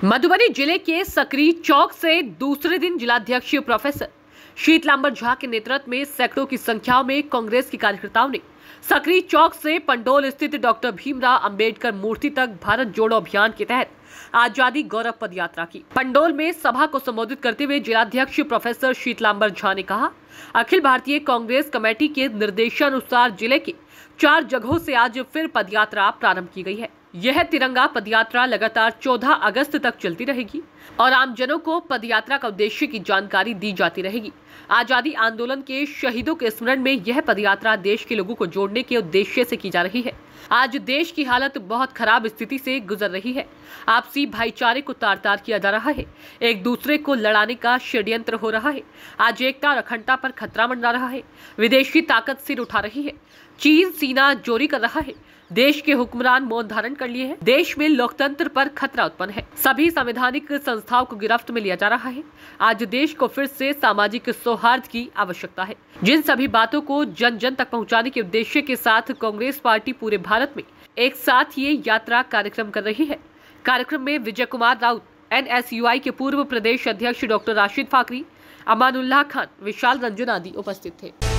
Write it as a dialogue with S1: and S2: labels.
S1: मधुबनी जिले के सकरी चौक से दूसरे दिन जिलाध्यक्ष प्रोफेसर शीतलांबर झा के नेतृत्व में सैकड़ों की संख्या में कांग्रेस के कार्यकर्ताओं ने सकरी चौक से पंडोल स्थित डॉक्टर भीमराव अंबेडकर मूर्ति तक भारत जोड़ो अभियान के तहत आजादी गौरव पद यात्रा की। पंडोल में सभा को संबोधित करते हुए जिलाध्यक्ष प्रोफेसर शीतलांबर झा ने कहा, अखिल भारतीय कांग्रेस कमेटी के निर्देशानुसार जिले के 4 जगहों से आज फिर पदयात्रा प्रारंभ की गई है। यह तिरंगा पदयात्रा लगातार 14 अगस्त तक चलती रहेगी और आमजनों को पदयात्रा का उद्देश्य की जानकारी दी जाती रहेगी। आजादी आंदोलन के शहीदों के स्मरण में यह पदयात्रा देश के लोगों को जोड़ने के उद्देश्य से की जा रही है। आज देश की हालत बहुत खराब स्थिति से गुजर रही है। आपसी भाईचारे को तार तार किया जा रहा है, एक दूसरे को लड़ाने का षड्यंत्र हो रहा है। आज एकता और अखंडता पर खतरा मंडरा रहा है। विदेशी ताकत सिर उठा रही है। चीन सीना जोरी कर रहा है। देश के हुक्मरान मौन धारण कर लिए हैं। देश में लोकतंत्र पर खतरा उत्पन्न है। सभी संवैधानिक संस्थाओं को गिरफ्त में लिया जा रहा है। आज देश को फिर से सामाजिक सौहार्द की आवश्यकता है। जिन सभी बातों को जन जन तक पहुंचाने के उद्देश्य के साथ कांग्रेस पार्टी पूरे भारत में एक साथ ये यात्रा कार्यक्रम कर रही है। कार्यक्रम में विजय कुमार राउत, NSUI के पूर्व प्रदेश अध्यक्ष डॉक्टर राशिद फाकरी, अमानुल्लाह खान, विशाल रंजन आदि उपस्थित थे।